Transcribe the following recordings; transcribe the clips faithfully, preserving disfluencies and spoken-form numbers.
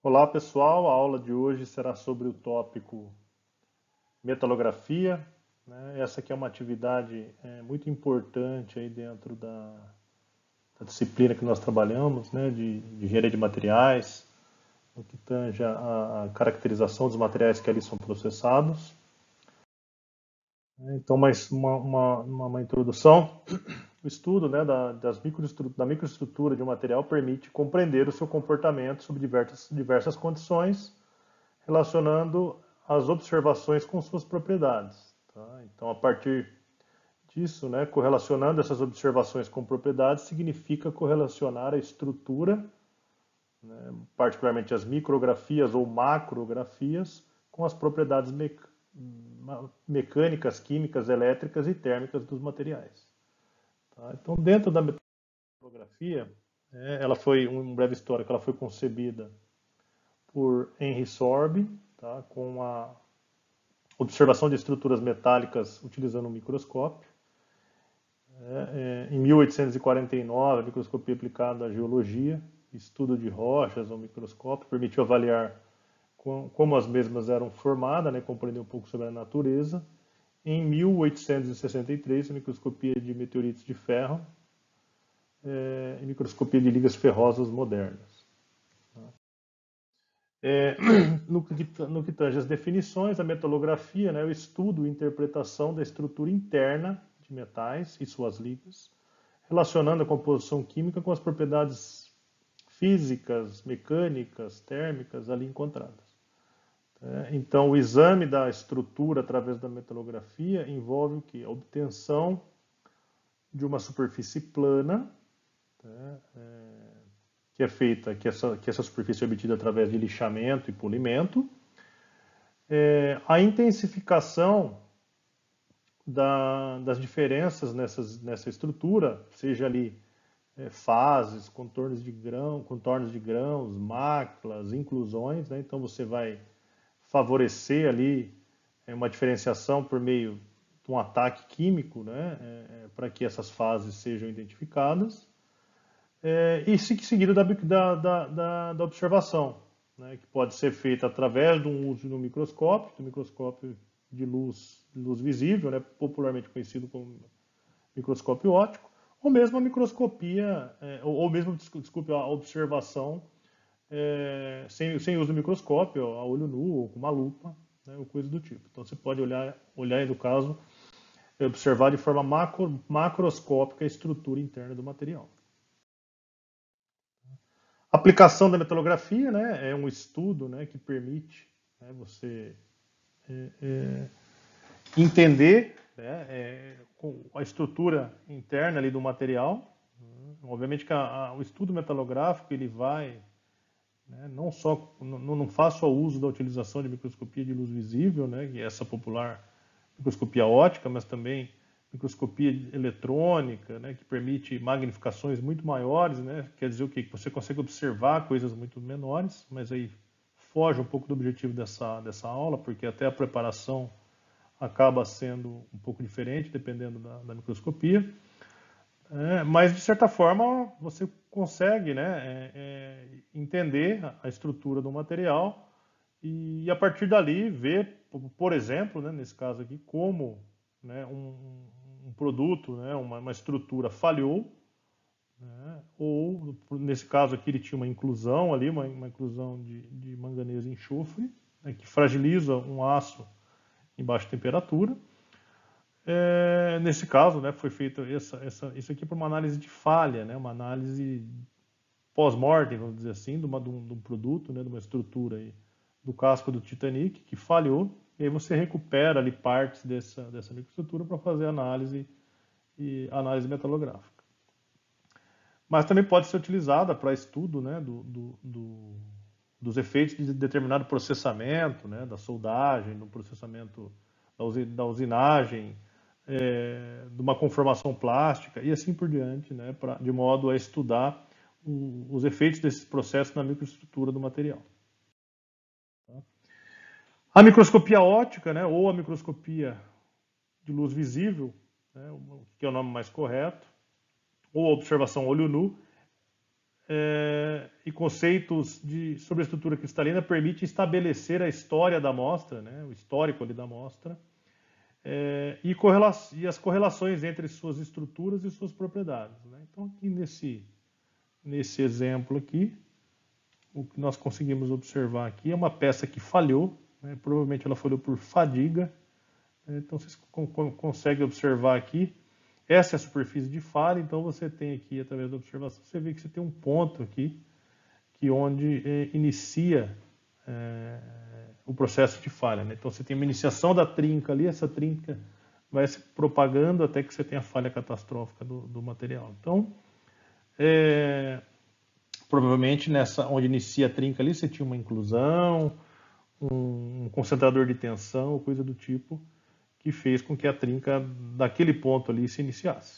Olá pessoal, a aula de hoje será sobre o tópico metalografia, né? Essa aqui é uma atividade é, muito importante aí dentro da, da disciplina que nós trabalhamos, né? de, de engenharia de materiais, no que tange a, a caracterização dos materiais que ali são processados. Então, mais uma, uma, uma introdução. O estudo, né, da, das microestrutura, da microestrutura de um material permite compreender o seu comportamento sob diversas, diversas condições, relacionando as observações com suas propriedades. Tá? Então, a partir disso, né, correlacionando essas observações com propriedades, significa correlacionar a estrutura, né, particularmente as micrografias ou macrografias, com as propriedades mec mecânicas, químicas, elétricas e térmicas dos materiais. Tá? Então, dentro da metalografia, é, ela foi, um breve histórico, ela foi concebida por Henry Sorbe, tá? Com a observação de estruturas metálicas utilizando um microscópio. É, é, em mil oitocentos e quarenta e nove, a microscopia aplicada à geologia, estudo de rochas ao microscópio, permitiu avaliar com, como as mesmas eram formadas, né, compreender um pouco sobre a natureza. Em mil oitocentos e sessenta e três, a microscopia de meteoritos de ferro é, e microscopia de ligas ferrosas modernas. É, no, que, no que tange as definições, a metalografia, né, é o estudo e interpretação da estrutura interna de metais e suas ligas, relacionando a composição química com as propriedades físicas, mecânicas, térmicas ali encontradas. É, então, o exame da estrutura através da metalografia envolve o quê? A obtenção de uma superfície plana, né, é, que é feita, que essa, que essa superfície é obtida através de lixamento e polimento, é, a intensificação da, das diferenças nessas, nessa estrutura, seja ali é, fases, contornos de grão, contornos de grãos, máculas, inclusões, né? Então você vai favorecer ali é, uma diferenciação por meio de um ataque químico, né? É, é, para que essas fases sejam identificadas. É, e seguido da, da, da, da observação, né, que pode ser feita através de um uso no microscópio, do microscópio de luz, luz visível, né, popularmente conhecido como microscópio óptico, ou mesmo a microscopia, é, ou, ou mesmo, desculpe, a observação é, sem, sem uso do microscópio, a olho nu, ou com uma lupa, né, ou coisa do tipo. Então você pode olhar, olhar no caso, observar de forma macro, macroscópica a estrutura interna do material. A aplicação da metalografia, né, é um estudo, né, que permite, né, você é, é, entender, né, é, a estrutura interna ali do material. Obviamente que a, a, o estudo metalográfico ele vai, né, não só não, não faz só uso da utilização de microscopia de luz visível, né, que é essa popular microscopia óptica, mas também microscopia eletrônica, né, que permite magnificações muito maiores, né, quer dizer o quê? Que você consegue observar coisas muito menores, mas aí foge um pouco do objetivo dessa, dessa aula, porque até a preparação acaba sendo um pouco diferente, dependendo da, da microscopia. É, mas, de certa forma, você consegue, né, é, é, entender a estrutura do material e, a partir dali, ver, por exemplo, né, nesse caso aqui, como, né, um, um produto, né, uma, uma estrutura falhou, né, ou, nesse caso aqui, ele tinha uma inclusão ali, uma, uma inclusão de, de manganês e enxofre, né, que fragiliza um aço em baixa temperatura. É, nesse caso, né, foi feita essa, essa, isso aqui para uma análise de falha, né, uma análise pós-mortem, vamos dizer assim, de, uma, de, um, de um produto, né, de uma estrutura aí, do casco do Titanic, que falhou, e aí você recupera ali partes dessa, dessa microestrutura para fazer análise e análise metalográfica. Mas também pode ser utilizada para estudo, né, do, do, do, dos efeitos de determinado processamento, né, da soldagem, do processamento da usinagem, é, de uma conformação plástica e assim por diante, né, pra, de modo a estudar o, os efeitos desses processos na microestrutura do material. Tá? A microscopia óptica, né, ou a microscopia de luz visível, né, que é o nome mais correto, ou a observação olho nu, é, e conceitos de, sobre a estrutura cristalina permitem estabelecer a história da amostra, né, o histórico ali da amostra, é, e, e as correlações entre suas estruturas e suas propriedades. Né? Então, aqui nesse, nesse exemplo aqui, o que nós conseguimos observar aqui é uma peça que falhou, né? Provavelmente ela falhou por fadiga. Então vocês conseguem observar aqui, essa é a superfície de falha, então você tem aqui, através da observação, você vê que você tem um ponto aqui, que onde é, inicia é, o processo de falha. Né? Então você tem uma iniciação da trinca ali, essa trinca vai se propagando até que você tenha a falha catastrófica do, do material. Então, é, provavelmente nessa onde inicia a trinca ali, você tinha uma inclusão, um, um concentrador de tensão, coisa do tipo, que fez com que a trinca daquele ponto ali se iniciasse.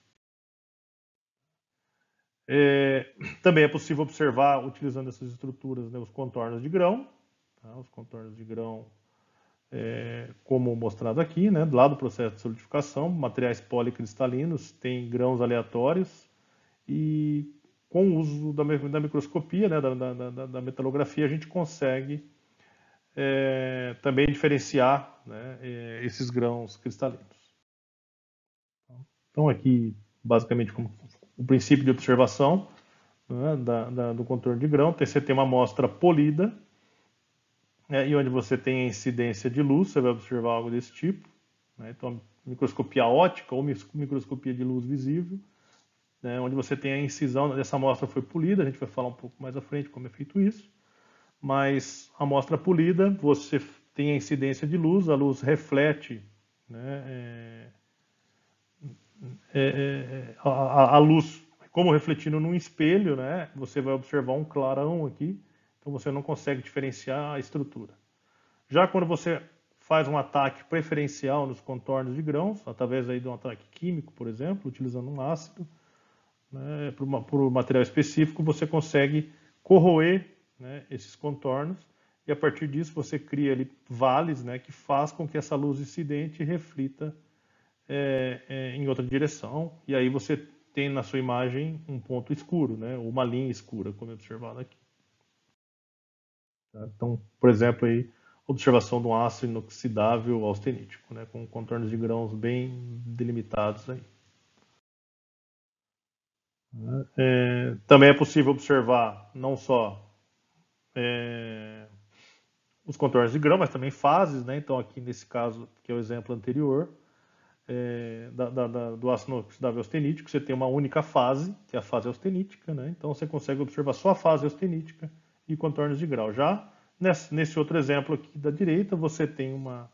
É, também é possível observar, utilizando essas estruturas, né, os contornos de grão, tá? Os contornos de grão, é, como mostrado aqui, né, do lado do processo de solidificação, materiais policristalinos têm grãos aleatórios e com o uso da, da microscopia, né, da, da, da metalografia, a gente consegue é, também diferenciar, né, esses grãos cristalinos. Então aqui, basicamente, como o princípio de observação, né, da, da, do contorno de grão, você tem uma amostra polida, né, e onde você tem a incidência de luz, você vai observar algo desse tipo. Né, então, microscopia ótica ou microscopia de luz visível, né, onde você tem a incisão, essa amostra foi polida, a gente vai falar um pouco mais à frente como é feito isso, mas a amostra polida, você tem a incidência de luz, a luz reflete, né, é, é, é, a, a luz, como refletindo num espelho, né, você vai observar um clarão aqui, então você não consegue diferenciar a estrutura. Já quando você faz um ataque preferencial nos contornos de grãos, através aí de um ataque químico, por exemplo, utilizando um ácido, né, por, uma, por um material específico, você consegue corroer, né, esses contornos, e a partir disso você cria ali vales, né, que faz com que essa luz incidente reflita é, é, em outra direção, e aí você tem na sua imagem um ponto escuro, né, uma linha escura, como é observado aqui. Então, por exemplo, aí, observação de um aço inoxidável austenítico, né, com contornos de grãos bem delimitados aí. É, também é possível observar não só é, os contornos de grão, mas também fases, né? Então aqui nesse caso, que é o exemplo anterior, é, da, da, da, do ácido inoxidável austenítico, você tem uma única fase, que é a fase austenítica, né? Então você consegue observar só a fase austenítica e contornos de grau. Já nesse, nesse outro exemplo aqui da direita, você tem uma,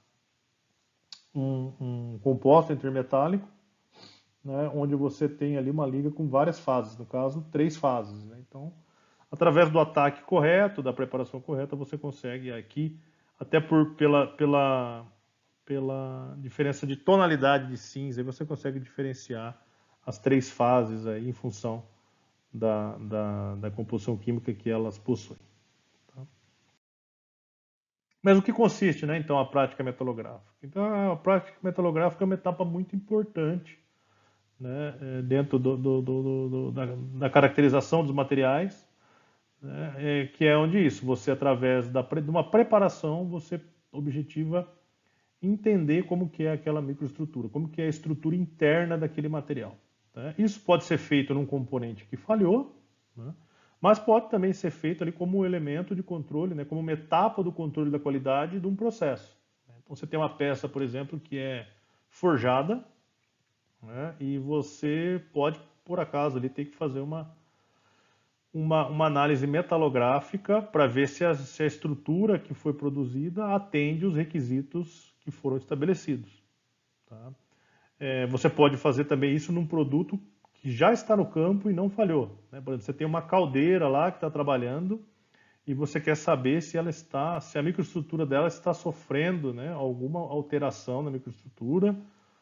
um, um composto intermetálico, né, onde você tem ali uma liga com várias fases, no caso, três fases. Né? Então, através do ataque correto, da preparação correta, você consegue aqui, até por, pela, pela, pela diferença de tonalidade de cinza, você consegue diferenciar as três fases aí, em função da, da, da composição química que elas possuem. Tá? Mas o que consiste, né, então, a prática metalográfica? Então, a prática metalográfica é uma etapa muito importante, né, dentro do, do, do, do, da, da caracterização dos materiais, né, é, que é onde isso, você através da, de uma preparação, você objetiva entender como que é aquela microestrutura, como que é a estrutura interna daquele material. Né? Isso pode ser feito num componente que falhou, né, mas pode também ser feito ali como um elemento de controle, né, como uma etapa do controle da qualidade de um processo. Então você tem uma peça, por exemplo, que é forjada, né, e você pode, por acaso, ali, ter que fazer uma, uma, uma análise metalográfica para ver se a, se a estrutura que foi produzida atende os requisitos que foram estabelecidos. Tá? É, você pode fazer também isso num produto que já está no campo e não falhou. Né? Por exemplo, você tem uma caldeira lá que está trabalhando e você quer saber se ela está, se a microestrutura dela está sofrendo, né, alguma alteração na microestrutura,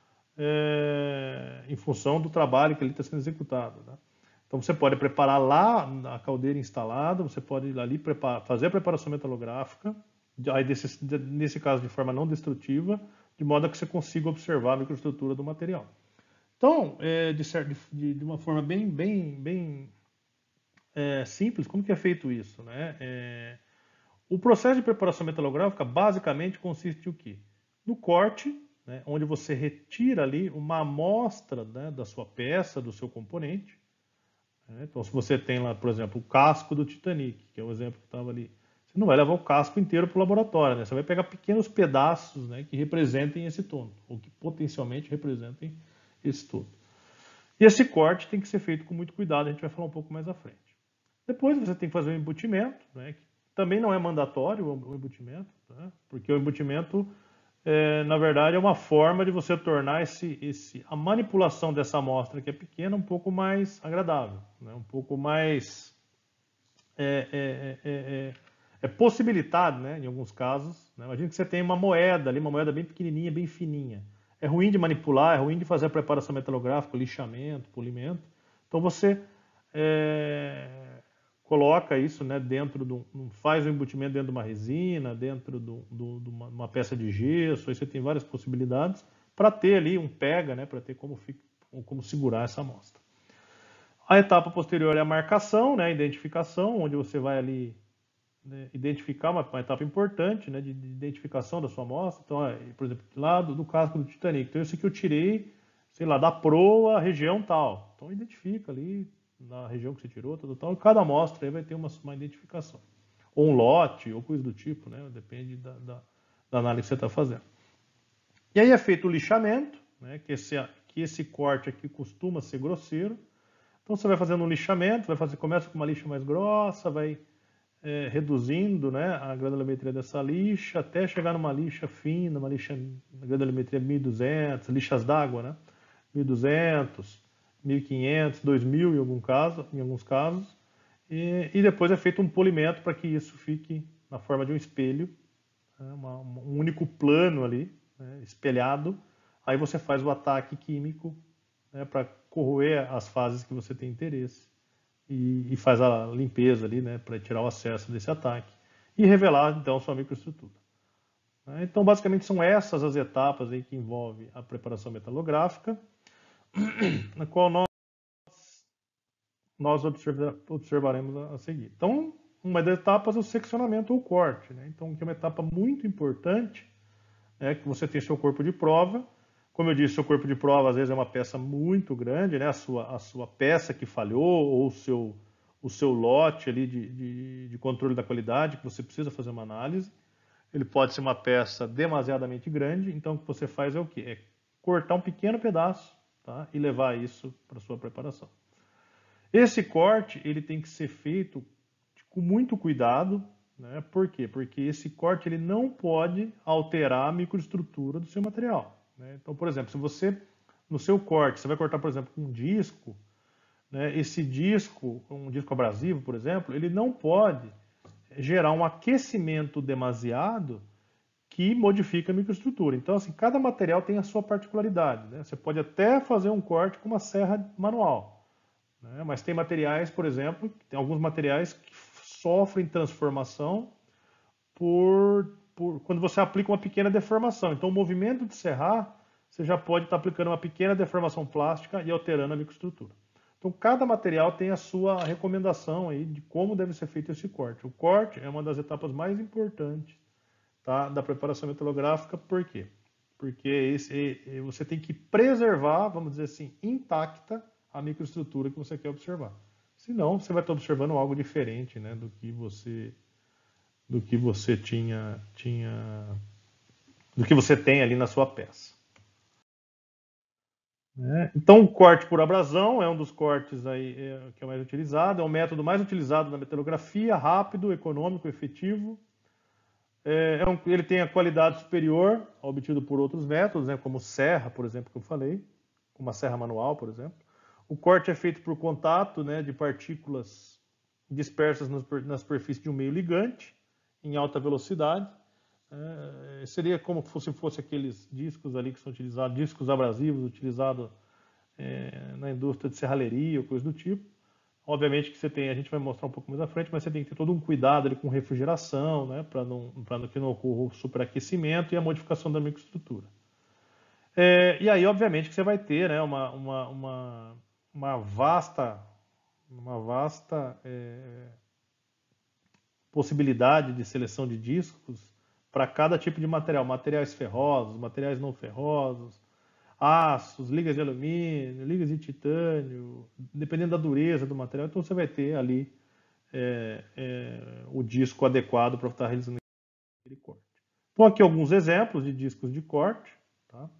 É, em função do trabalho que ali está sendo executado. Né? Então você pode preparar lá a caldeira instalada, você pode ir ali preparar, fazer a preparação metalográfica, aí desse, nesse caso de forma não destrutiva, de modo a que você consiga observar a microestrutura do material. Então, é, de, de, de uma forma bem, bem, bem é, simples, como que é feito isso, né? É, o processo de preparação metalográfica basicamente consiste em o quê? No corte, né, onde você retira ali uma amostra, né, da sua peça, do seu componente. Né? Então, se você tem lá, por exemplo, o casco do Titanic, que é o exemplo que estava ali, você não vai levar o casco inteiro para o laboratório, né? Você vai pegar pequenos pedaços, né, que representem esse tono, ou que potencialmente representem esse tono. E esse corte tem que ser feito com muito cuidado, a gente vai falar um pouco mais à frente. Depois você tem que fazer o embutimento, né, que também não é mandatório o embutimento, né, porque o embutimento, é, na verdade, é uma forma de você tornar esse, esse, a manipulação dessa amostra, que é pequena, um pouco mais agradável, né, um pouco mais é, é, é, é, é possibilitado, né, em alguns casos. Né? Imagina que você tem uma moeda ali, uma moeda bem pequenininha, bem fininha. É ruim de manipular, é ruim de fazer a preparação metalográfica, lixamento, polimento. Então você é, coloca isso, né, dentro do, faz o embutimento dentro de uma resina, dentro do, do, de uma, uma peça de gesso. Aí você tem várias possibilidades para ter ali um pega, né, para ter como, como segurar essa amostra. A etapa posterior é a marcação, né, a identificação, onde você vai ali, né, identificar uma, uma etapa importante, né, de, de identificação da sua amostra. Então, é, por exemplo, lá do, do casco do Titanic. Então, esse aqui eu tirei, sei lá, da proa, região tal. Então, identifica ali na região que você tirou, tal, tal. E cada amostra aí vai ter uma, uma identificação. Ou um lote, ou coisa do tipo, né, depende da, da, da análise que você está fazendo. E aí é feito o lixamento, né, que, esse, que esse corte aqui costuma ser grosseiro. Então você vai fazendo um lixamento, vai fazer, começa com uma lixa mais grossa, vai é, reduzindo, né, a granulometria dessa lixa, até chegar numa lixa fina, uma lixa, a granulometria mil e duzentos, lixas d'água, né, mil e duzentos, mil e quinhentos, dois mil em, algum caso, em alguns casos, e, e depois é feito um polimento para que isso fique na forma de um espelho, né, uma, um único plano ali, né, espelhado. Aí você faz o ataque químico, né, para corroer as fases que você tem interesse e, e faz a limpeza ali, né, para tirar o acesso desse ataque e revelar então sua microestrutura. Então, basicamente são essas as etapas aí que envolve a preparação metalográfica, na qual nós, nós observa, observaremos a, a seguir. Então, uma das etapas é o seccionamento ou corte, né? Então, que é uma etapa muito importante, é que você tem seu corpo de prova. Como eu disse, seu corpo de prova às vezes é uma peça muito grande, né? A sua, a sua peça que falhou ou o seu, o seu lote ali de, de, de controle da qualidade que você precisa fazer uma análise. Ele pode ser uma peça demasiadamente grande, então o que você faz é o quê? É cortar um pequeno pedaço, tá? E levar isso para sua preparação. Esse corte ele tem que ser feito com muito cuidado, né? Por quê? Porque esse corte ele não pode alterar a microestrutura do seu material. Né? Então, por exemplo, se você, no seu corte, você vai cortar, por exemplo, um disco, né? Esse disco, um disco abrasivo, por exemplo, ele não pode gerar um aquecimento demasiado que modifica a microestrutura. Então, assim, cada material tem a sua particularidade. Né? Você pode até fazer um corte com uma serra manual, né? Mas tem materiais, por exemplo, tem alguns materiais que sofrem transformação por, por quando você aplica uma pequena deformação. Então, o movimento de serrar, você já pode estar aplicando uma pequena deformação plástica e alterando a microestrutura. Então, cada material tem a sua recomendação aí de como deve ser feito esse corte. O corte é uma das etapas mais importantes, tá, da preparação metalográfica. Por quê? Porque esse, você tem que preservar, vamos dizer assim, intacta a microestrutura que você quer observar. Senão, você vai estar observando algo diferente, né, do que você do que você tinha, tinha do que você tem ali na sua peça. É, então, o corte por abrasão é um dos cortes aí, é, que é mais utilizado, é o método mais utilizado na metalografia, rápido, econômico, efetivo. É, é um, ele tem a qualidade superior ao obtido por outros métodos, né, como serra, por exemplo, que eu falei, como a serra manual, por exemplo. O corte é feito por contato, né, de partículas dispersas nas, nas superfícies de um meio ligante, em alta velocidade. É, seria como se fosse aqueles discos ali que são utilizados, discos abrasivos utilizados é, na indústria de serralheria ou coisa do tipo. Obviamente que você tem, a gente vai mostrar um pouco mais à frente, mas você tem que ter todo um cuidado ali com refrigeração, né, para não, para que não ocorra o superaquecimento e a modificação da microestrutura. É, e aí, obviamente, que você vai ter, né, uma, uma, uma, uma vasta uma vasta é, possibilidade de seleção de discos para cada tipo de material, materiais ferrosos, materiais não ferrosos, aços, ligas de alumínio, ligas de titânio, dependendo da dureza do material, então você vai ter ali é, é, o disco adequado para estar realizando aquele corte. Então aqui alguns exemplos de discos de corte, tá?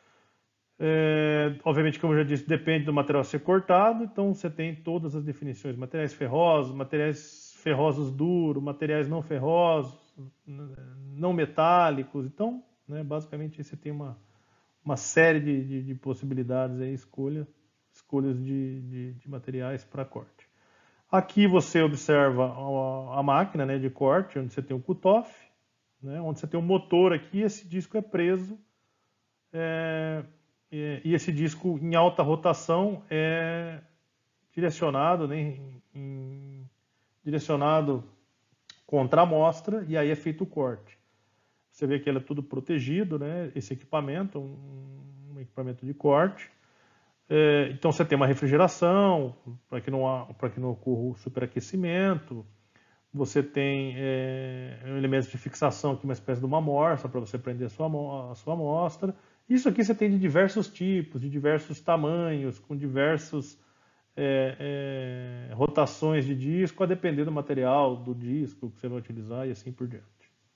É, obviamente, como eu já disse, depende do material ser cortado, então você tem todas as definições, materiais ferrosos, materiais ferrosos duros, materiais não ferrosos, não metálicos, então, né, basicamente você tem uma, uma série de, de, de possibilidades aí, escolha, escolhas de, de, de materiais para corte. Aqui você observa a, a máquina, né, de corte, onde você tem o cutoff, né, onde você tem o motor aqui, esse disco é preso, é, e esse disco em alta rotação é direcionado, né, em, em, direcionado contra a amostra, e aí é feito o corte. Você vê que ele é tudo protegido, né, esse equipamento, um, um equipamento de corte. É, então você tem uma refrigeração para que não para que não ocorra o superaquecimento. Você tem é, elementos de fixação, aqui uma espécie de uma morsa para você prender a sua, a sua amostra. Isso aqui você tem de diversos tipos, de diversos tamanhos, com diversas é, é, rotações de disco, a depender do material, do disco que você vai utilizar e assim por diante.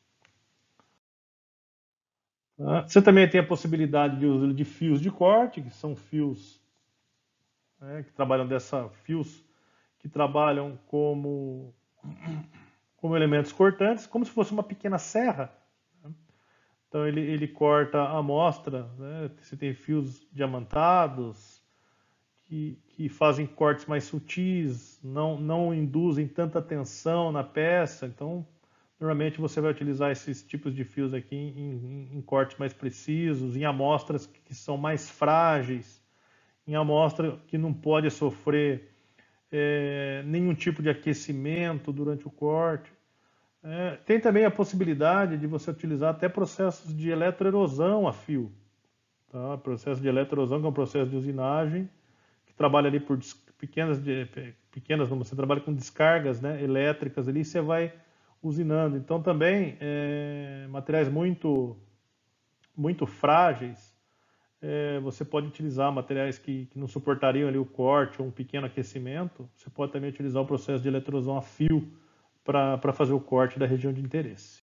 Tá? Você também tem a possibilidade de uso de fios de corte, que são fios né, que trabalham dessa fios que trabalham como como elementos cortantes, como se fosse uma pequena serra. Então ele, ele corta a amostra, né? Você tem fios diamantados que, que fazem cortes mais sutis, não, não induzem tanta tensão na peça. Então, normalmente você vai utilizar esses tipos de fios aqui em, em, em cortes mais precisos, em amostras que são mais frágeis, em amostra que não pode sofrer é, nenhum tipo de aquecimento durante o corte. É, tem também a possibilidade de você utilizar até processos de eletroerosão a fio. Tá? Processo de eletroerosão, que é um processo de usinagem, que trabalha ali por pequenas, pequenas você trabalha com descargas né, elétricas ali, e você vai usinando. Então também é, materiais muito, muito frágeis, é, você pode utilizar materiais que, que não suportariam ali o corte ou um pequeno aquecimento, você pode também utilizar o processo de eletroerosão a fio para fazer o corte da região de interesse.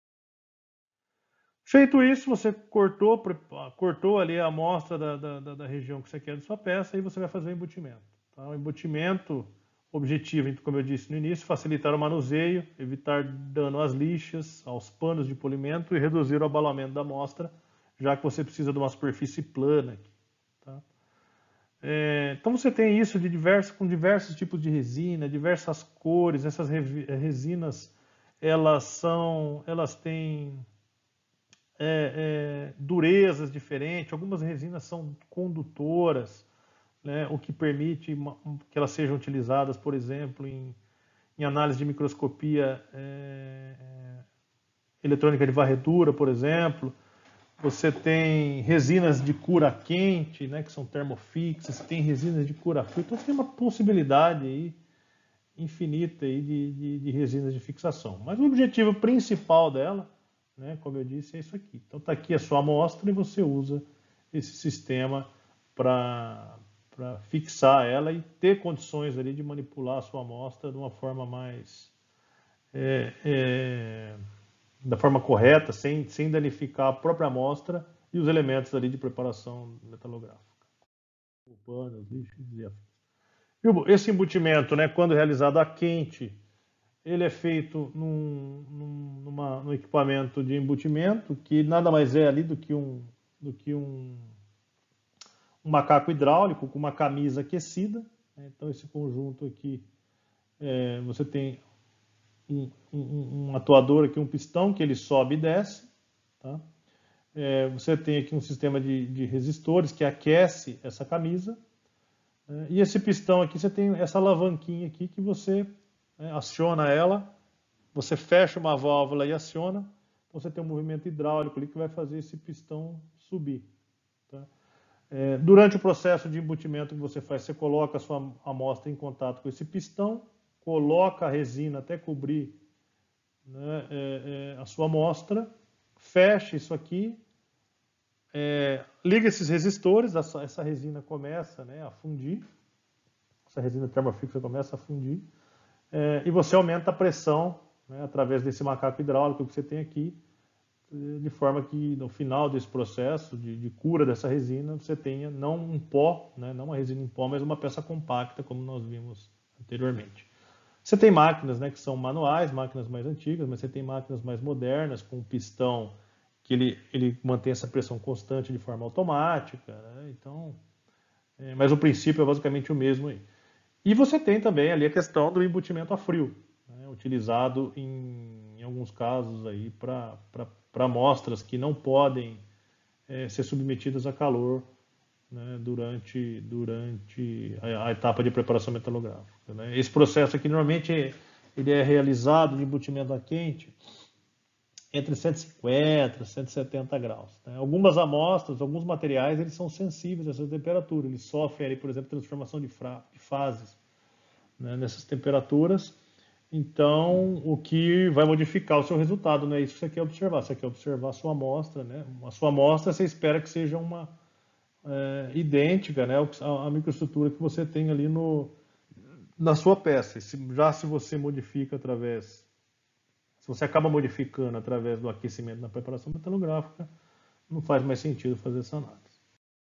Feito isso, você cortou, cortou ali a amostra da, da, da região que você quer de sua peça e você vai fazer o embutimento. Tá? O embutimento, objetivo, como eu disse no início, facilitar o manuseio, evitar dano às lixas, aos panos de polimento e reduzir o abalamento da amostra, já que você precisa de uma superfície plana aqui. Tá? É, então você tem isso de diversos, com diversos tipos de resina, diversas cores. Essas resinas elas são, elas têm é, é, durezas diferentes. Algumas resinas são condutoras, né, o que permite uma, que elas sejam utilizadas, por exemplo, em, em análise de microscopia é, eletrônica de varredura, por exemplo. Você tem resinas de cura quente, né, que são termofixas, você tem resinas de cura fria, então você tem uma possibilidade aí infinita aí de, de, de resinas de fixação. Mas o objetivo principal dela, né, como eu disse, é isso aqui. Então está aqui a sua amostra e você usa esse sistema para fixar ela e ter condições ali de manipular a sua amostra de uma forma mais... É, é, da forma correta, sem, sem danificar a própria amostra e os elementos ali de preparação metalográfica. Panos, lixos e afins. Esse embutimento, né, quando realizado a quente, ele é feito num, num, numa, num equipamento de embutimento, que nada mais é ali do que um, do que um, um macaco hidráulico com uma camisa aquecida. Então esse conjunto aqui, é, você tem um, um, um atuador aqui, um pistão, que ele sobe e desce. Tá? É, você tem aqui um sistema de, de resistores que aquece essa camisa. Né? E esse pistão aqui, você tem essa alavanquinha aqui que você né, aciona ela, você fecha uma válvula e aciona. Então você tem um movimento hidráulico ali que vai fazer esse pistão subir. Tá? É, durante o processo de embutimento que você faz, você coloca a sua amostra em contato com esse pistão, coloca a resina até cobrir, né, é, é, a sua amostra, fecha isso aqui, é, liga esses resistores, essa, essa resina começa, né, a fundir, essa resina termofixa começa a fundir, é, e você aumenta a pressão, né, através desse macaco hidráulico que você tem aqui, de forma que no final desse processo de, de cura dessa resina, você tenha não um pó, né, não uma resina em pó, mas uma peça compacta, como nós vimos anteriormente. Você tem máquinas, né, que são manuais, máquinas mais antigas, mas você tem máquinas mais modernas, com um pistão que ele, ele mantém essa pressão constante de forma automática, né? Então, é, mas o princípio é basicamente o mesmo aí. E você tem também ali a questão do embutimento a frio, né, utilizado em, em alguns casos aí para amostras que não podem é, ser submetidas a calor, né, durante, durante a, a etapa de preparação metalográfica, né. Esse processo aqui normalmente é, ele é realizado de embutimento a quente entre cento e cinquenta e cento e setenta graus, né. Algumas amostras, alguns materiais, eles são sensíveis a essa temperatura, eles sofrem, ali, por exemplo, transformação de, fra, de fases, né, nessas temperaturas. Então, o que vai modificar o seu resultado, não é isso que você quer observar. Você quer observar a sua amostra, né? A sua amostra você espera que seja uma é, idêntica, né, à microestrutura que você tem ali no, na sua peça. Já se você modifica através, se você acaba modificando através do aquecimento na preparação metalográfica, não faz mais sentido fazer essa análise.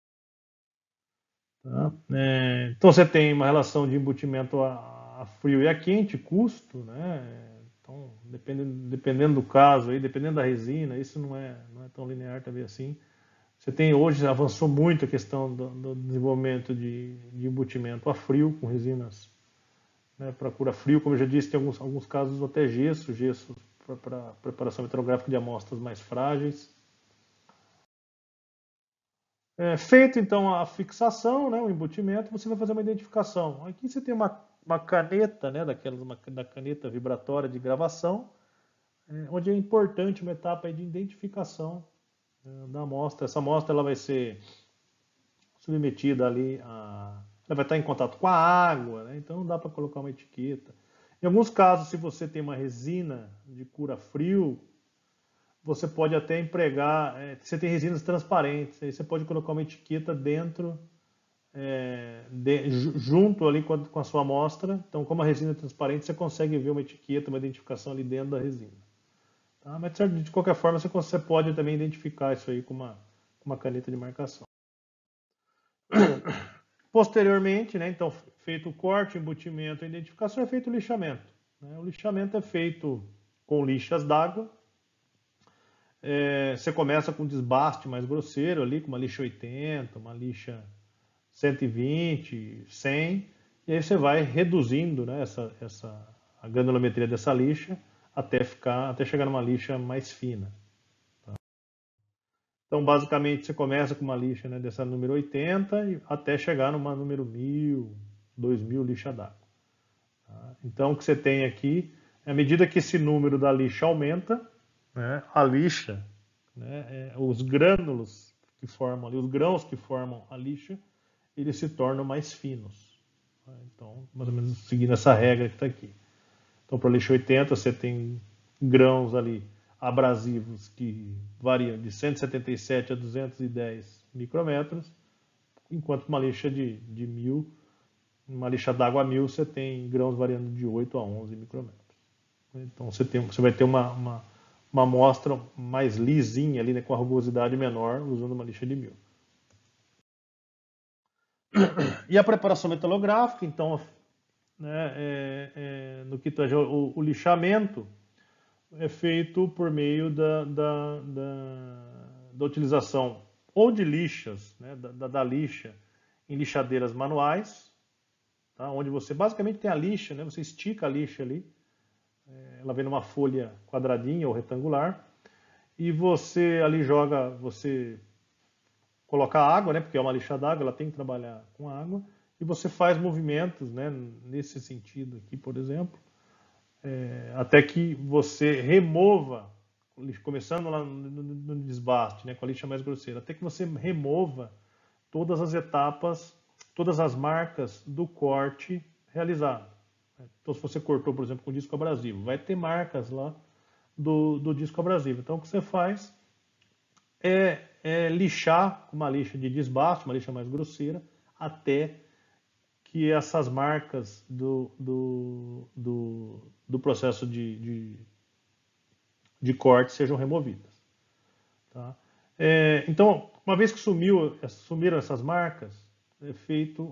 Tá? É, então você tem uma relação de embutimento a, a frio e a quente, custo, né? Então, dependendo, dependendo do caso, aí, dependendo da resina, isso não é, não é tão linear também assim. Você tem hoje, avançou muito a questão do, do desenvolvimento de, de embutimento a frio, com resinas, né, para cura frio. Como eu já disse, tem alguns, alguns casos até gesso, gesso para preparação metalográfica de amostras mais frágeis. É, feito então a fixação, né, o embutimento, você vai fazer uma identificação. Aqui você tem uma, uma caneta, né, daquelas, uma, da caneta vibratória de gravação, é, onde é importante uma etapa de identificação, né, da amostra. Essa amostra ela vai ser submetida ali a... Ela vai estar em contato com a água, né? Então não dá para colocar uma etiqueta. Em alguns casos, se você tem uma resina de cura frio, você pode até empregar, é, você tem resinas transparentes, aí você pode colocar uma etiqueta dentro, é, de, junto ali com a, com a sua amostra. Então, como a resina é transparente, você consegue ver uma etiqueta, uma identificação ali dentro da resina. Tá? Mas de qualquer forma, você, você pode também identificar isso aí com uma, com uma caneta de marcação. Posteriormente, né, então, feito o corte, embutimento e identificação, é feito o lixamento. Né? O lixamento é feito com lixas d'água. É, você começa com um desbaste mais grosseiro ali, com uma lixa oitenta, uma lixa cento e vinte, cem, e aí você vai reduzindo, né, essa, essa, a granulometria dessa lixa até, ficar, até chegar numa lixa mais fina. Tá? Então, basicamente, você começa com uma lixa, né, dessa número oitenta e até chegar numa número mil, dois mil lixa d'água. Tá? Então, o que você tem aqui, à medida que esse número da lixa aumenta, né, a lixa, né, é, os grânulos que formam ali, os grãos que formam a lixa, eles se tornam mais finos. Tá? Então, mais ou menos seguindo essa regra que está aqui. Então, para a lixa oitenta, você tem grãos ali abrasivos que variam de cento e setenta e sete a duzentos e dez micrômetros, enquanto uma lixa de, de mil, uma lixa d'água mil, você tem grãos variando de oito a onze micrômetros. Então você, tem, você vai ter uma, uma, uma amostra mais lisinha ali, né, com a rugosidade menor, usando uma lixa de mil. E a preparação metalográfica, então, né, é, é, no que tange o, o lixamento, é feito por meio da, da, da, da utilização ou de lixas, né, da, da lixa em lixadeiras manuais, tá, onde você basicamente tem a lixa, né, você estica a lixa ali, ela vem numa folha quadradinha ou retangular, e você ali joga, você coloca água, né, porque é uma lixa d'água, ela tem que trabalhar com água, e você faz movimentos, né, nesse sentido aqui, por exemplo, é, até que você remova, começando lá no, no, no desbaste, né, com a lixa mais grosseira, até que você remova todas as etapas, todas as marcas do corte realizado. Então, se você cortou, por exemplo, com disco abrasivo, vai ter marcas lá do, do disco abrasivo. Então, o que você faz é, é lixar com uma lixa de desbaste, uma lixa mais grosseira, até que essas marcas do, do, do, do processo de, de, de corte sejam removidas. Tá? É, então, uma vez que sumiu, sumiram essas marcas, é feito...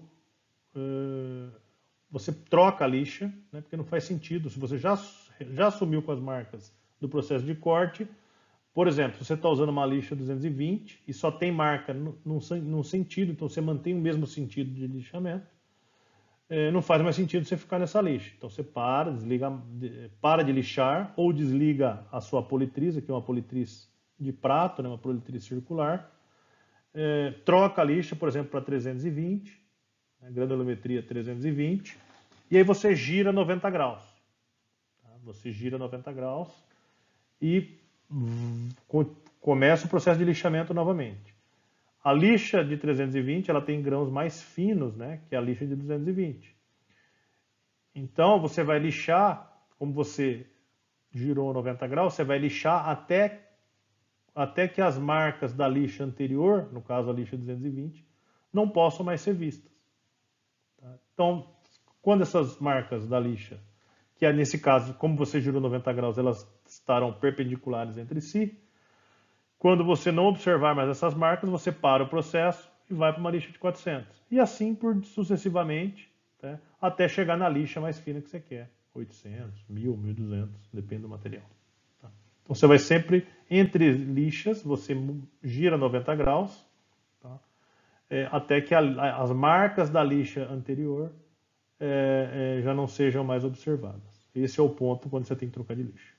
É, você troca a lixa, né, porque não faz sentido. Se você já, já assumiu com as marcas do processo de corte, por exemplo, se você está usando uma lixa duzentos e vinte e só tem marca num sentido, então você mantém o mesmo sentido de lixamento, é, não faz mais sentido você ficar nessa lixa. Então você para, desliga, para de lixar ou desliga a sua politriz, que é uma politriz de prato, né, uma politriz circular, é, troca a lixa, por exemplo, para trezentos e vinte, né, granulometria trezentos e vinte, e aí você gira noventa graus. Tá? Você gira noventa graus e começa o processo de lixamento novamente. A lixa de trezentos e vinte ela tem grãos mais finos, né, que a lixa de duzentos e vinte. Então você vai lixar, como você girou noventa graus, você vai lixar até, até que as marcas da lixa anterior, no caso a lixa duzentos e vinte, não possam mais ser vistas. Tá? Então, quando essas marcas da lixa, que é nesse caso, como você girou noventa graus, elas estarão perpendiculares entre si. Quando você não observar mais essas marcas, você para o processo e vai para uma lixa de quatrocentos. E assim por sucessivamente, tá? Até chegar na lixa mais fina que você quer. oitocentos, mil, mil e duzentos, depende do material. Tá? Então você vai sempre, entre lixas, você gira noventa graus, tá? É, até que a, as marcas da lixa anterior é, é, já não sejam mais observadas. Esse é o ponto quando você tem que trocar de lixa.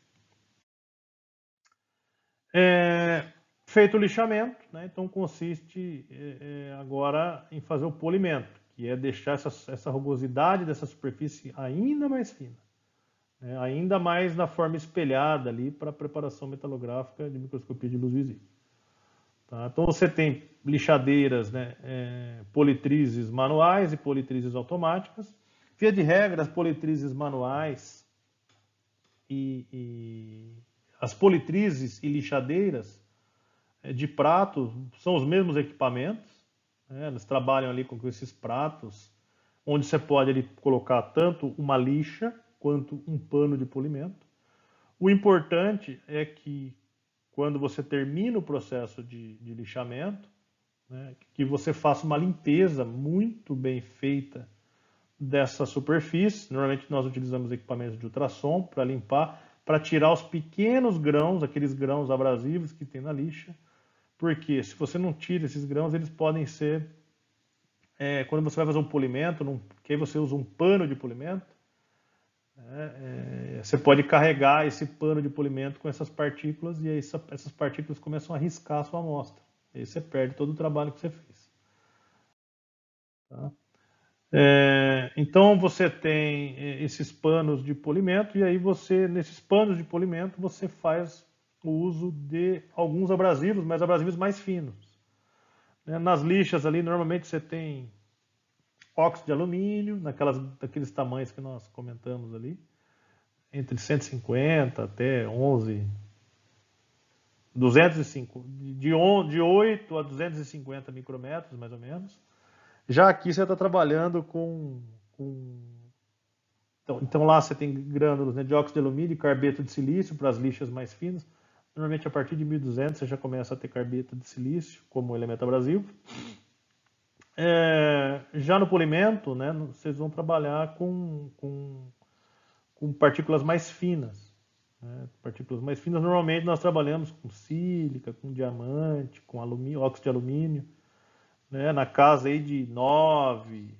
É, feito o lixamento, né, então consiste é, agora em fazer o polimento, que é deixar essa, essa rugosidade dessa superfície ainda mais fina, né, ainda mais na forma espelhada ali para a preparação metalográfica de microscopia de luz visível. Tá? Então você tem lixadeiras, né, é, politrizes manuais e politrizes automáticas. Via de regra, as politrizes manuais e, e as politrizes e lixadeiras de prato são os mesmos equipamentos, né? Eles trabalham ali com esses pratos, onde você pode ali colocar tanto uma lixa quanto um pano de polimento. O importante é que quando você termina o processo de, de lixamento, né, que você faça uma limpeza muito bem feita dessa superfície. Normalmente nós utilizamos equipamentos de ultrassom para limpar, para tirar os pequenos grãos, aqueles grãos abrasivos que tem na lixa, porque se você não tira esses grãos, eles podem ser, é, quando você vai fazer um polimento, num, que aí você usa um pano de polimento, é, é, você pode carregar esse pano de polimento com essas partículas e aí essa, essas partículas começam a riscar a sua amostra. Aí você perde todo o trabalho que você fez. Tá? É, então você tem esses panos de polimento e aí você, nesses panos de polimento, você faz o uso de alguns abrasivos, mas abrasivos mais finos. Nas lixas ali, normalmente você tem óxido de alumínio, naquelas, daqueles tamanhos que nós comentamos ali, entre cento e cinquenta até onze, duzentos e cinco, de, de oito a duzentos e cinquenta micrômetros, mais ou menos. Já aqui você está trabalhando com... com... Então, então lá você tem grânulos, né, de óxido de alumínio e carbeto de silício para as lixas mais finas. Normalmente a partir de mil e duzentos você já começa a ter carbeto de silício como elemento abrasivo. É, já no polimento, né, vocês vão trabalhar com, com, com partículas mais finas. Né? Partículas mais finas, normalmente nós trabalhamos com sílica, com diamante, com alumínio, óxido de alumínio, né, na casa aí de nove,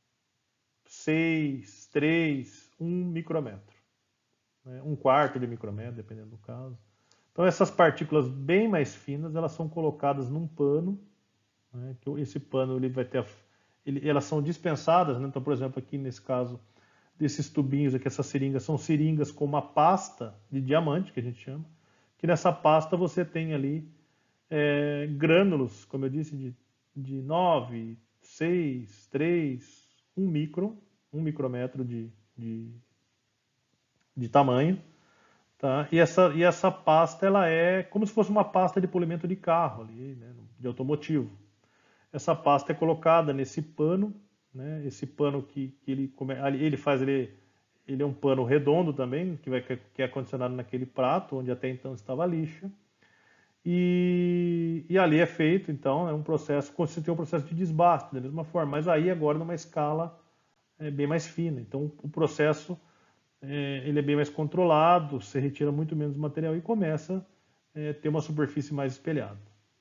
seis, três, um micrômetro. Né, um quarto de micrômetro, dependendo do caso. Então essas partículas bem mais finas, elas são colocadas num pano, né, que esse pano ele vai ter, a, ele, elas são dispensadas, né, então por exemplo aqui nesse caso desses tubinhos aqui, essas seringas são seringas com uma pasta de diamante, que a gente chama, que nessa pasta você tem ali é, grânulos, como eu disse, de de nove, seis, três, um micron, um micrômetro de, de, de tamanho. Tá? E, essa, e essa pasta ela é como se fosse uma pasta de polimento de carro, ali, né, de automotivo. Essa pasta é colocada nesse pano, né, esse pano que, que ele, ele faz, ele, ele é um pano redondo também, que, vai, que é condicionado naquele prato, onde até então estava a lixa. E, e ali é feito, então, é um processo, você tem um processo de desbaste da mesma forma, mas aí agora numa escala é, bem mais fina. Então o processo é, ele é bem mais controlado, você retira muito menos material e começa a é, ter uma superfície mais espelhada.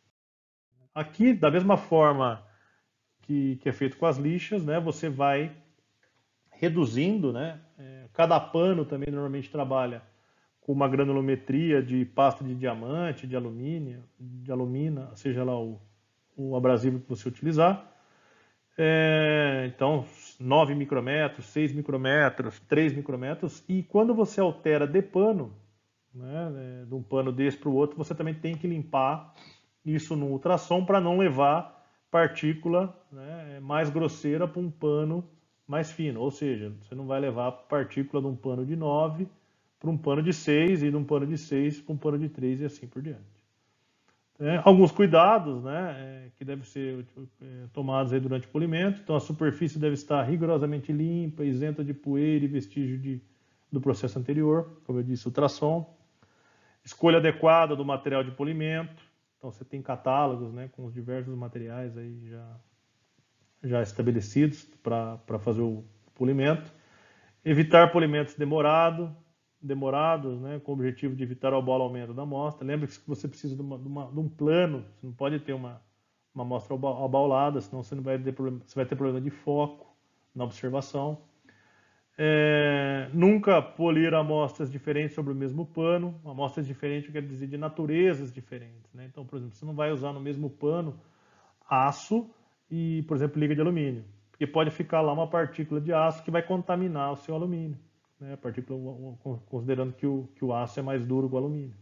Aqui, da mesma forma que, que é feito com as lixas, né, você vai reduzindo, né, é, cada pano também normalmente trabalha com uma granulometria de pasta de diamante, de alumínio, de alumina, seja lá o, o abrasivo que você utilizar. É, então, nove micrômetros, seis micrômetros, três micrômetros. E quando você altera de pano, né, de um pano desse para o outro, você também tem que limpar isso no ultrassom para não levar partícula, né, mais grosseira para um pano mais fino. Ou seja, você não vai levar partícula de um pano de nove para um pano de seis e de um pano de seis para um pano de três e assim por diante. É, alguns cuidados, né, é, que devem ser é, tomados aí durante o polimento. Então, a superfície deve estar rigorosamente limpa, isenta de poeira e vestígio de, do processo anterior, como eu disse, ultrassom. Escolha adequada do material de polimento. Então, você tem catálogos, né, com os diversos materiais aí já, já estabelecidos para fazer o polimento. Evitar polimentos demorado, demorados, né, com o objetivo de evitar o abalamento da amostra. Lembre-se que você precisa de, uma, de, uma, de, um plano, você não pode ter uma, uma amostra abaulada, senão você, não vai ter problema, você vai ter problema de foco na observação. É, nunca polir amostras diferentes sobre o mesmo pano. Amostras diferentes quer dizer de naturezas diferentes. Né? Então, por exemplo, você não vai usar no mesmo pano aço e, por exemplo, liga de alumínio, porque pode ficar lá uma partícula de aço que vai contaminar o seu alumínio. Né, partícula, considerando que o, que o aço é mais duro que o alumínio.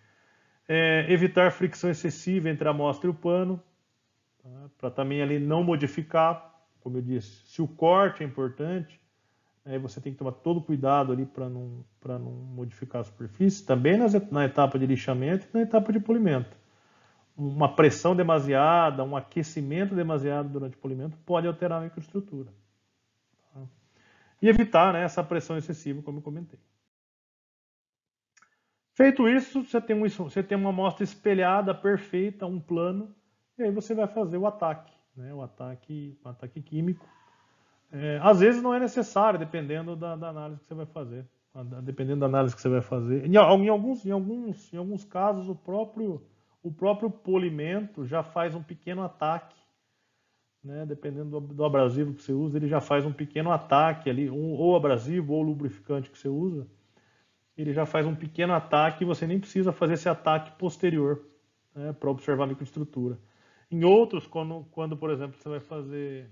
É, evitar fricção excessiva entre a amostra e o pano, tá, para também ali não modificar, como eu disse, se o corte é importante, aí você tem que tomar todo cuidado ali para não, para não modificar a superfície, também nas, na etapa de lixamento e na etapa de polimento. Uma pressão demasiada, um aquecimento demasiado durante o polimento pode alterar a microestrutura. Tá? E evitar, né, essa pressão excessiva, como eu comentei. Feito isso, você tem, um, você tem uma amostra espelhada, perfeita, um plano, e aí você vai fazer o ataque, né, o ataque, o ataque químico. É, às vezes não é necessário, dependendo da, da análise que você vai fazer. Dependendo da análise que você vai fazer. Em, em, alguns, em, alguns, em alguns casos, o próprio, o próprio polimento já faz um pequeno ataque. Né, dependendo do, do abrasivo que você usa, ele já faz um pequeno ataque ali, um, ou abrasivo ou lubrificante que você usa, ele já faz um pequeno ataque e você nem precisa fazer esse ataque posterior, né, para observar a microestrutura. Em outros, quando, quando, por exemplo, você vai fazer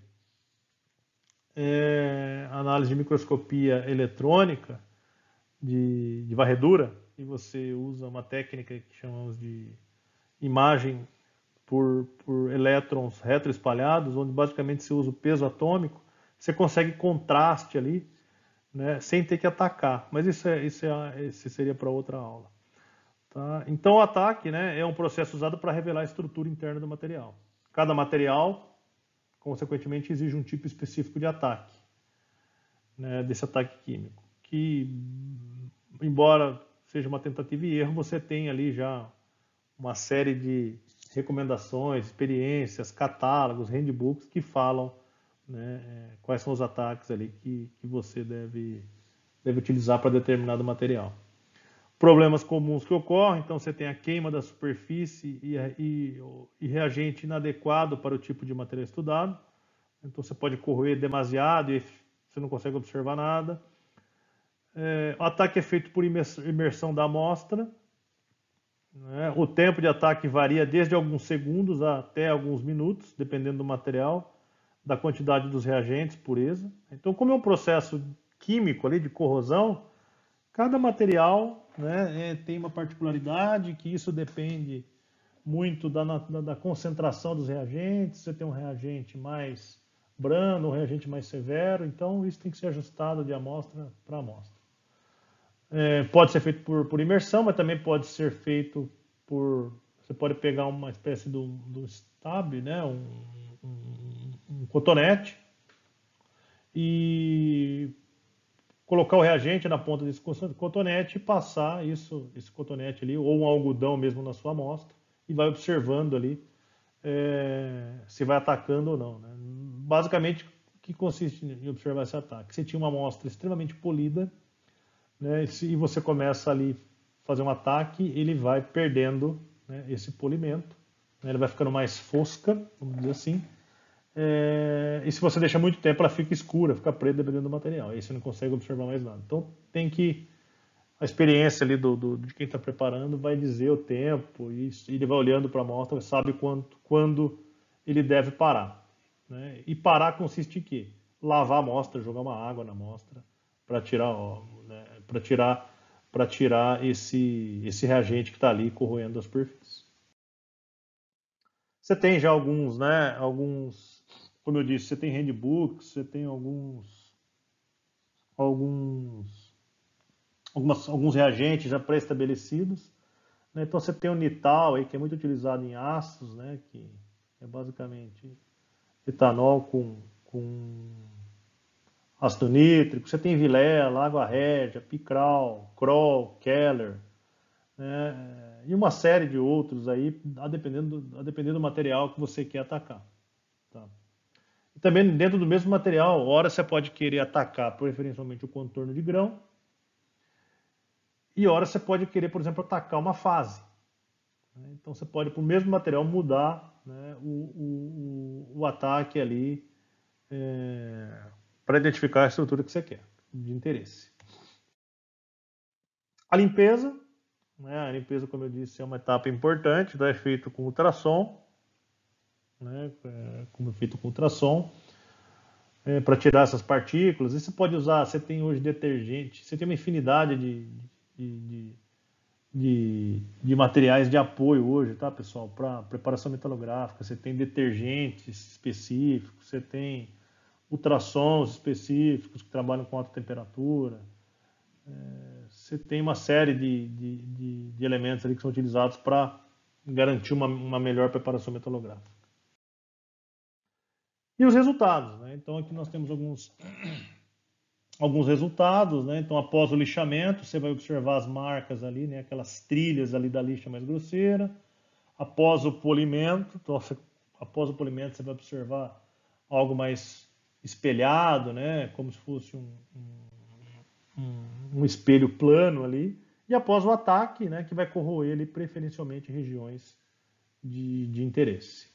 é, análise de microscopia eletrônica, de, de varredura, e você usa uma técnica que chamamos de imagem Por, por elétrons retroespalhados, onde basicamente você usa o peso atômico, você consegue contraste ali, né, sem ter que atacar. Mas isso, é, isso, é, isso seria para outra aula. Tá? Então o ataque, né, é um processo usado para revelar a estrutura interna do material. Cada material, consequentemente, exige um tipo específico de ataque, né, desse ataque químico. Que, embora seja uma tentativa e erro, você tem ali já uma série de recomendações, experiências, catálogos, handbooks que falam, né, quais são os ataques ali que, que você deve, deve utilizar para determinado material. Problemas comuns que ocorrem, então você tem a queima da superfície e, e, e reagente inadequado para o tipo de material estudado. Então você pode corroer demasiado e você não consegue observar nada. É, o ataque é feito por imersão da amostra. O tempo de ataque varia desde alguns segundos até alguns minutos, dependendo do material, da quantidade dos reagentes, pureza. Então, como é um processo químico ali de corrosão, cada material, né, é, tem uma particularidade, que isso depende muito da, da, da concentração dos reagentes, você tem um reagente mais brando, um reagente mais severo, então isso tem que ser ajustado de amostra para amostra. É, pode ser feito por, por imersão, mas também pode ser feito por... Você pode pegar uma espécie do, do stab, né, um, um, um cotonete, e colocar o reagente na ponta desse cotonete e passar isso, esse cotonete ali, ou um algodão mesmo na sua amostra, e vai observando ali é, se vai atacando ou não. Né? Basicamente, o que consiste em observar esse ataque? Você tinha uma amostra extremamente polida, né, e você começa ali a fazer um ataque, ele vai perdendo, né, esse polimento, né, ele vai ficando mais fosca, vamos dizer assim, é, e se você deixa muito tempo, ela fica escura, fica preta dependendo do material, aí você não consegue observar mais nada. Então tem que, a experiência ali do, do de quem está preparando vai dizer o tempo, e ele vai olhando para a amostra, sabe quanto, quando ele deve parar. Né? E parar consiste em quê? Lavar a amostra, jogar uma água na amostra, para tirar, né, para tirar, para tirar esse, esse reagente que está ali corroendo a superfície. Você tem já alguns, né, alguns, como eu disse, você tem handbooks, você tem alguns, alguns, algumas, alguns reagentes já pré-estabelecidos. Né? Então você tem o Nital aí, que é muito utilizado em ácidos, né, que é basicamente etanol com, com ácido nítrico. Você tem Vilela, Água Régia, Picral, Kroll, Keller, né? E uma série de outros aí, a dependendo, a dependendo do material que você quer atacar. Tá? E também dentro do mesmo material, hora você pode querer atacar preferencialmente o contorno de grão, e hora você pode querer, por exemplo, atacar uma fase. Então você pode, para o mesmo material, mudar, né, o, o, o ataque ali é, para identificar a estrutura que você quer, de interesse. A limpeza, né, a limpeza, como eu disse, é uma etapa importante, então é feito com ultrassom, né, é, como é feito com ultrassom, é, para tirar essas partículas. E você pode usar, você tem hoje detergente, você tem uma infinidade de, de, de, de, de materiais de apoio hoje, tá, pessoal? Para preparação metalográfica, você tem detergentes específicos, você tem ultrassons específicos que trabalham com alta temperatura. É, você tem uma série de, de, de, de elementos ali que são utilizados para garantir uma, uma melhor preparação metalográfica. E os resultados, né? Então aqui nós temos alguns, alguns resultados, né? Então após o lixamento, você vai observar as marcas ali, né? Aquelas trilhas ali da lixa mais grosseira. Após o polimento, então, após o polimento você vai observar algo mais espelhado, né? Como se fosse um, um, um espelho plano ali. E após o ataque, né? Que vai corroer ele preferencialmente regiões de, de interesse.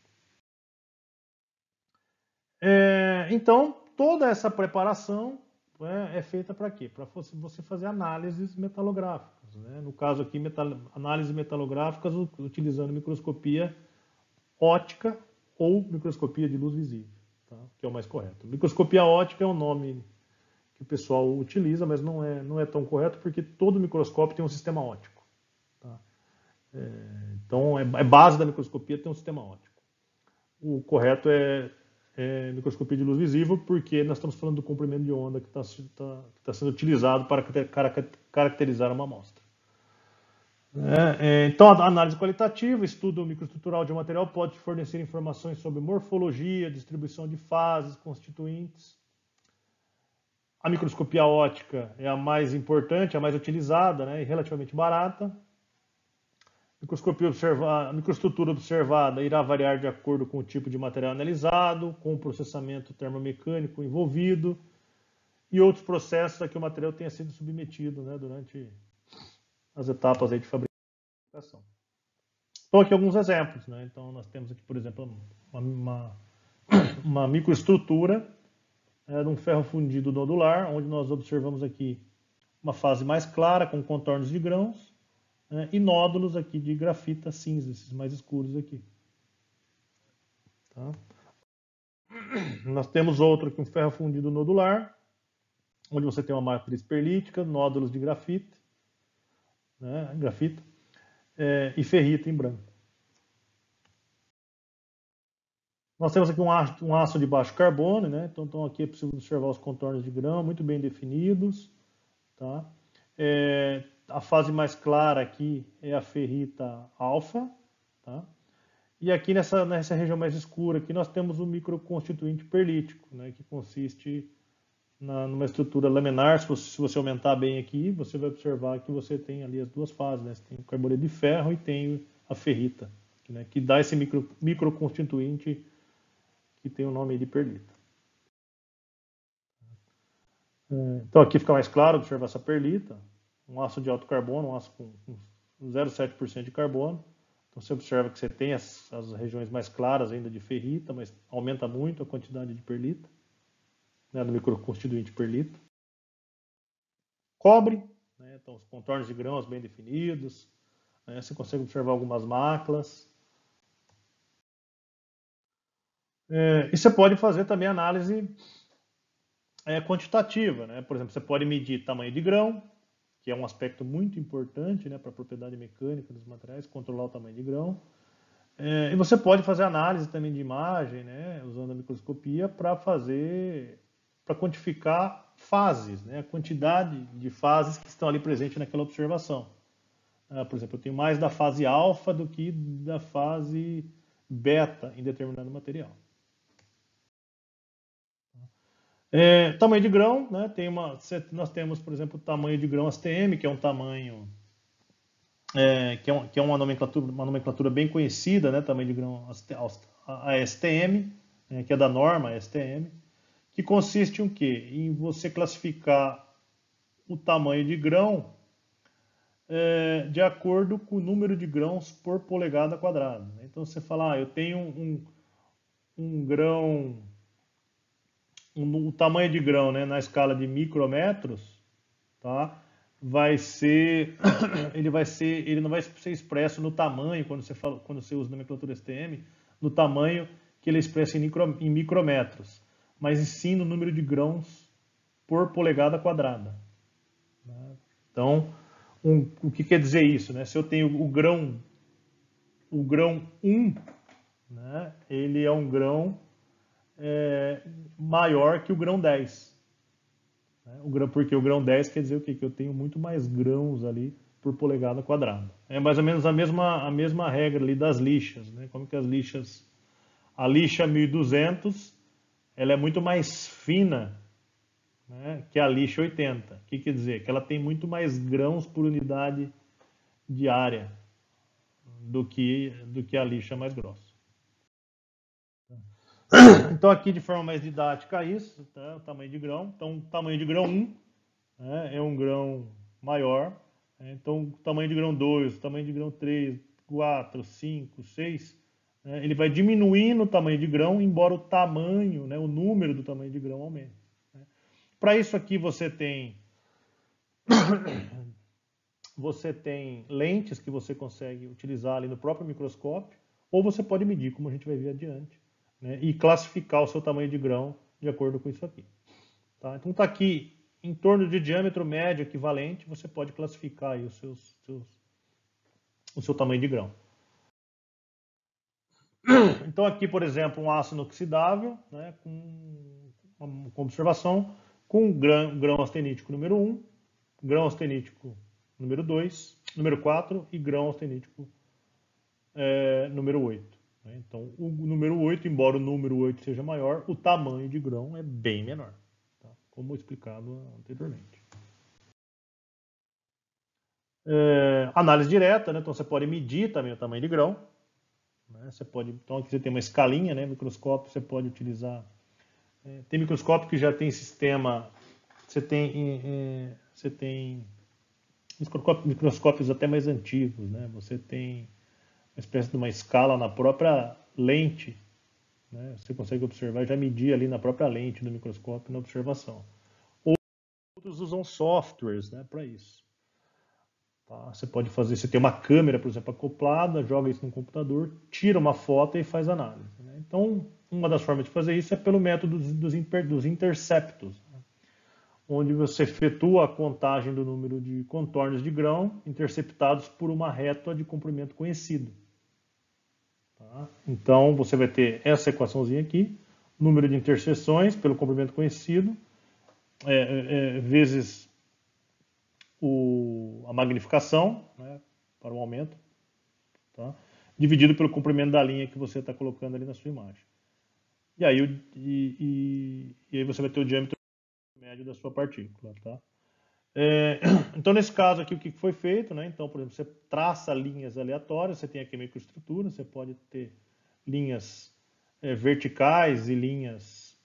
É, então, toda essa preparação é, é feita para quê? Para você fazer análises metalográficas. Né? No caso aqui, metal, análises metalográficas utilizando microscopia óptica ou microscopia de luz visível, tá? Que é o mais correto. Microscopia óptica é um nome que o pessoal utiliza, mas não é, não é tão correto porque todo microscópio tem um sistema óptico. Tá? É, então, é, é base da microscopia ter um sistema óptico. O correto é É, microscopia de luz visível, porque nós estamos falando do comprimento de onda que está tá, tá sendo utilizado para caracterizar uma amostra. É, é, então, a análise qualitativa, estudo microestrutural de um material pode fornecer informações sobre morfologia, distribuição de fases, constituintes. A microscopia óptica é a mais importante, a mais utilizada, né, e relativamente barata. Microscopia observada, a microestrutura observada irá variar de acordo com o tipo de material analisado, com o processamento termomecânico envolvido e outros processos a que o material tenha sido submetido, né, durante as etapas aí de fabricação. Então, aqui alguns exemplos. Né? Então, nós temos aqui, por exemplo, uma, uma, uma microestrutura é, de um ferro fundido nodular, onde nós observamos aqui uma fase mais clara, com contornos de grãos, né, e nódulos aqui de grafita cinza, esses mais escuros aqui. Tá? Nós temos outro aqui, um ferro fundido nodular, onde você tem uma matriz perlítica, nódulos de grafite, né, grafita, é, e ferrita em branco. Nós temos aqui um aço, um aço de baixo carbono, né? Então, então aqui é possível observar os contornos de grão muito bem definidos, tá? É, a fase mais clara aqui é a ferrita alfa, tá? E aqui nessa, nessa região mais escura aqui nós temos o microconstituinte perlítico, né? Que consiste na, numa estrutura laminar. Se você, se você aumentar bem aqui, você vai observar que você tem ali as duas fases, né? Você tem o carboneto de ferro e tem a ferrita, né? Que dá esse micro, microconstituinte que tem o nome de perlita. Então aqui fica mais claro observar essa perlita, um aço de alto carbono, um aço com zero vírgula sete por cento de carbono. Então você observa que você tem as, as regiões mais claras ainda de ferrita, mas aumenta muito a quantidade de perlita, né, do microconstituinte perlita. Cobre, né, então os contornos de grãos bem definidos, né, você consegue observar algumas máculas. É, e você pode fazer também análise é, quantitativa, né? Por exemplo, você pode medir tamanho de grão, que é um aspecto muito importante, né, para a propriedade mecânica dos materiais, controlar o tamanho de grão. É, e você pode fazer análise também de imagem, né, usando a microscopia para fazer, para quantificar fases, né, a quantidade de fases que estão ali presentes naquela observação. Ah, por exemplo, eu tenho mais da fase alfa do que da fase beta em determinado material. É, tamanho de grão, né, tem uma, nós temos, por exemplo, o tamanho de grão S T M, que é um tamanho É, que, é um, que é uma nomenclatura, uma nomenclatura bem conhecida, né, tamanho de grão, a S T M, né, que é da norma S T M, que consiste em quê? Em você classificar o tamanho de grão é, de acordo com o número de grãos por polegada quadrada. Então você fala, ah, eu tenho um, um grão, um, o tamanho de grão, né, na escala de micrometros, tá? Vai ser, ele vai ser, ele não vai ser expresso no tamanho quando você fala, quando você usa a nomenclatura S T M, no tamanho que ele é expresso em, micro, em micrometros, mas sim no número de grãos por polegada quadrada. Então, um, o que quer dizer isso, né? Se eu tenho o grão, o grão um, né? Ele é um grão é, maior que o grão dez. O grão, porque o grão dez quer dizer o quê? Que eu tenho muito mais grãos ali por polegada quadrada. É mais ou menos a mesma, a mesma regra ali das lixas, né? Como que as lixas... A lixa mil e duzentos, ela é muito mais fina, né, que a lixa oitenta. O que quer dizer? Que ela tem muito mais grãos por unidade de área do que, do que a lixa mais grossa. Então aqui de forma mais didática isso, tá? O tamanho de grão. Então o tamanho de grão um, né, é um grão maior. Né? Então o tamanho de grão dois, o tamanho de grão três, quatro, cinco, seis, né, ele vai diminuindo o tamanho de grão, embora o tamanho, né, o número do tamanho de grão aumente. Né? Para isso aqui você tem você tem lentes que você consegue utilizar ali no próprio microscópio, ou você pode medir, como a gente vai ver adiante, né, e classificar o seu tamanho de grão de acordo com isso aqui. Tá? Então está aqui em torno de diâmetro médio equivalente, você pode classificar aí os seus, seus, o seu tamanho de grão. Então aqui, por exemplo, um aço inoxidável, né, com, com observação, com grão, grão austenítico número um, grão austenítico número dois, número quatro e grão austenítico é, número oito. Né? Então o número oito, embora o número oito seja maior, o tamanho de grão é bem menor, tá? Como explicado anteriormente. É, análise direta, né? Então você pode medir também o tamanho de grão. Né? Você pode, então aqui você tem uma escalinha, né? Microscópio, você pode utilizar. É, tem microscópio que já tem sistema. Você tem, é, você tem microscópios até mais antigos, né? Você tem uma espécie de uma escala na própria lente, né? Você consegue observar, já medir ali na própria lente do microscópio na observação. Outros usam softwares, né, para isso. Tá? Você pode fazer, você tem uma câmera, por exemplo, acoplada, joga isso no computador, tira uma foto e faz análise. Né? Então, uma das formas de fazer isso é pelo método dos, dos, dos interceptos, né? Onde você efetua a contagem do número de contornos de grão interceptados por uma reta de comprimento conhecido. Tá? Então, você vai ter essa equaçãozinha aqui, número de interseções pelo comprimento conhecido, é, é, vezes o, a magnificação, né, para o aumento, tá? Dividido pelo comprimento da linha que você está colocando ali na sua imagem. E aí, e, e, e aí você vai ter o diâmetro médio da sua partícula. Tá? É, então, nesse caso aqui, o que foi feito? Né? Então, por exemplo, você traça linhas aleatórias, você tem aqui a microestrutura, você pode ter linhas é, verticais e linhas,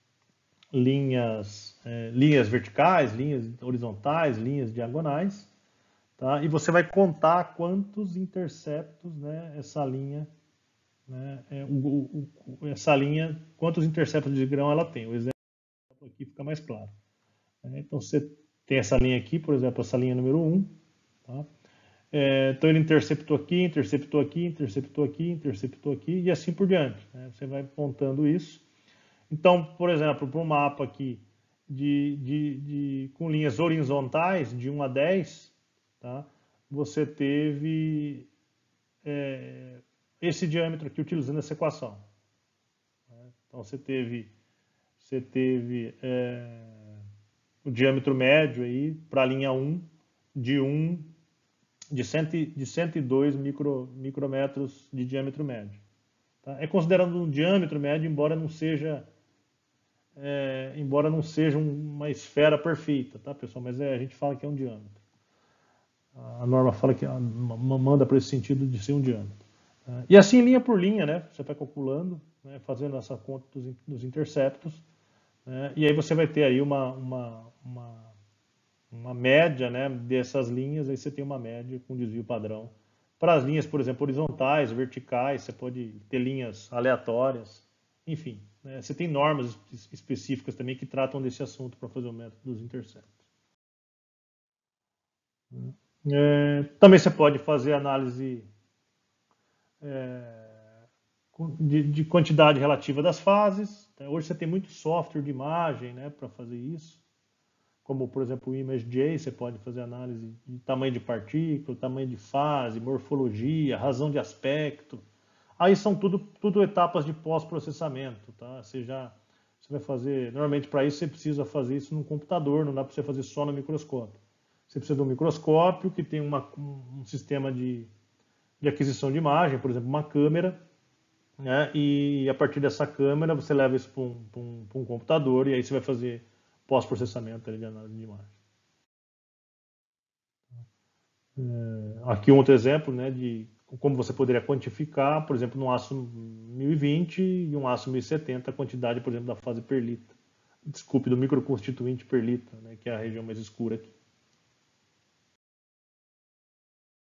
linhas, é, linhas verticais, linhas horizontais, linhas diagonais. Tá? E você vai contar quantos interceptos, né, essa linha, né, é, o, o, essa linha, quantos interceptos de grão ela tem. O exemplo aqui fica mais claro. Né? Então você tem essa linha aqui, por exemplo, essa linha número um. Tá? É, então ele interceptou aqui, interceptou aqui, interceptou aqui, interceptou aqui e assim por diante. Né? Você vai montando isso. Então, por exemplo, para um mapa aqui de, de, de, com linhas horizontais de um a dez, tá? Você teve é, esse diâmetro aqui utilizando essa equação. Né? Então você teve, você teve é, o diâmetro médio aí para a linha um de um de, cem, de cento e dois micro, micrômetros de diâmetro médio. Tá? É considerado um diâmetro médio, embora não seja é, embora não seja uma esfera perfeita, tá, pessoal? Mas é, a gente fala que é um diâmetro. A norma fala que manda para esse sentido de ser um diâmetro. E assim, linha por linha, né? Você vai calculando, né? Fazendo essa conta dos, dos interceptos, né? E aí você vai ter aí uma, uma, uma, uma média, né, dessas linhas, aí você tem uma média com desvio padrão. Para as linhas, por exemplo, horizontais, verticais, você pode ter linhas aleatórias, enfim. Né? Você tem normas específicas também que tratam desse assunto para fazer o método dos interceptos. É, também você pode fazer análise é, de, de quantidade relativa das fases. Hoje você tem muito software de imagem, né, para fazer isso. Como, por exemplo, o ImageJ, você pode fazer análise de tamanho de partícula, tamanho de fase, morfologia, razão de aspecto. Aí são tudo, tudo etapas de pós-processamento, tá? Você já você vai fazer, normalmente para isso você precisa fazer isso no computador, não dá para você fazer só no microscópio. Você precisa de um microscópio que tem uma, um sistema de, de aquisição de imagem, por exemplo, uma câmera, né? E a partir dessa câmera você leva isso para um, para um, para um computador e aí você vai fazer pós-processamento de análise de imagem. É, aqui um outro exemplo, né, de como você poderia quantificar, por exemplo, no aço mil e vinte e um aço mil e setenta, a quantidade, por exemplo, da fase perlita. Desculpe, do microconstituinte perlita, né, que é a região mais escura aqui.